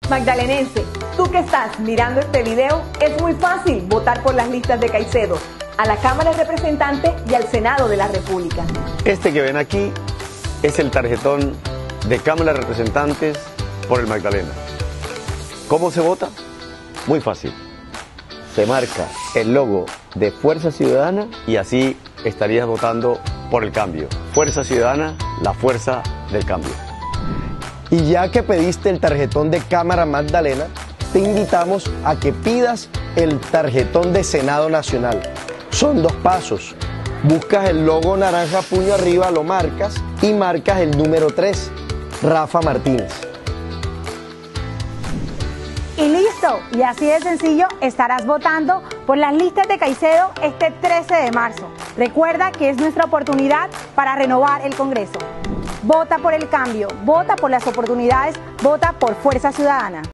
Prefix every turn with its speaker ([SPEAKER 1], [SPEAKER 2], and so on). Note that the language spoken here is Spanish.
[SPEAKER 1] Magdalenense, tú que estás mirando este video, es muy fácil votar por las listas de Caicedo a la Cámara de Representantes y al Senado de la República.
[SPEAKER 2] Este que ven aquí es el tarjetón de Cámara de Representantes por el Magdalena. ¿Cómo se vota? Muy fácil. Se marca el logo de Fuerza Ciudadana y así estarías votando por el cambio. Fuerza Ciudadana, la fuerza del cambio.
[SPEAKER 3] Y ya que pediste el tarjetón de Cámara Magdalena, te invitamos a que pidas el tarjetón de Senado Nacional. Son 2 pasos. Buscas el logo naranja puño arriba, lo marcas y marcas el número 3, Rafa Martínez.
[SPEAKER 4] Y listo, y así de sencillo estarás votando por las listas de Caicedo este 13 de marzo. Recuerda que es nuestra oportunidad para renovar el Congreso. Vota por el cambio, vota por las oportunidades, vota por Fuerza Ciudadana.